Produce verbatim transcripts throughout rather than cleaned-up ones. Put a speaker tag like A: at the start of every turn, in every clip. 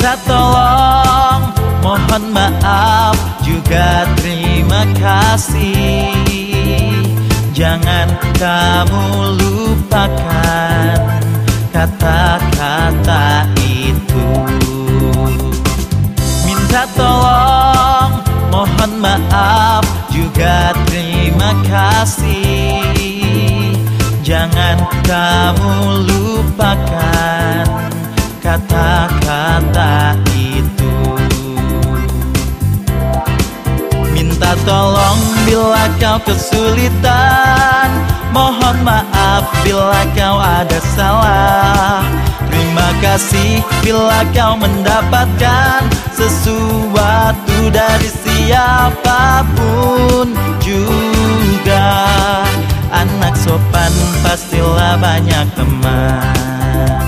A: minta tolong, mohon maaf, juga terima kasih. Jangan kamu lupakan kata-kata itu. Minta tolong, mohon maaf, juga terima kasih. Jangan kamu lupakan kata-kata itu. Minta tolong bila kau kesulitan, mohon maaf bila kau ada salah. Terima kasih bila kau mendapatkan sesuatu dari siapapun juga. Anak sopan pastilah banyak teman.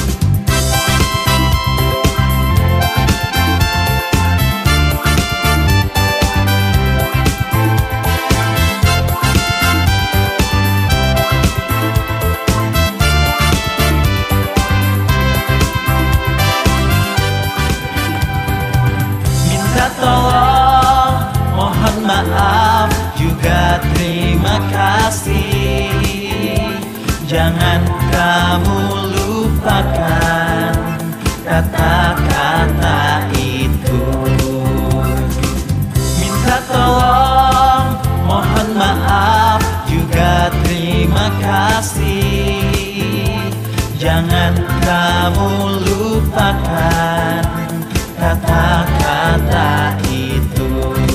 A: Minta tolong, mohon maaf, juga terima kasih. Jangan kamu lupakan kata-kata itu. Minta tolong, mohon maaf, juga terima kasih. Jangan kamu lupakan kata-kata itu.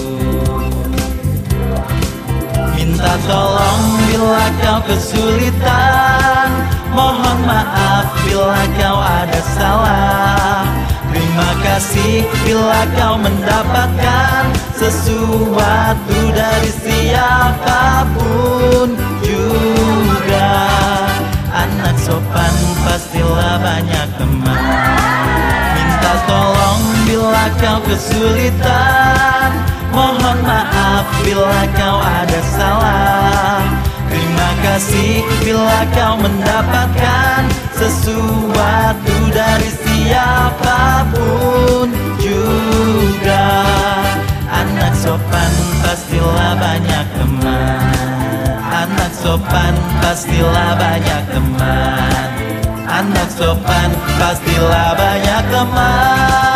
A: Minta tolong bila kau kesulitan, mohon maaf bila kau ada salah. Terima kasih bila kau mendapatkan sesuatu dari siapapun juga. Anak sopan pastilah banyak teman. Minta tolong bila kau kesulitan, mohon maaf bila kau ada salah. Terima kasih bila kau mendapatkan sesuatu dari siapapun juga. Anak sopan pastilah banyak teman. Anak sopan pastilah banyak teman. Anak sopan pastilah banyak teman.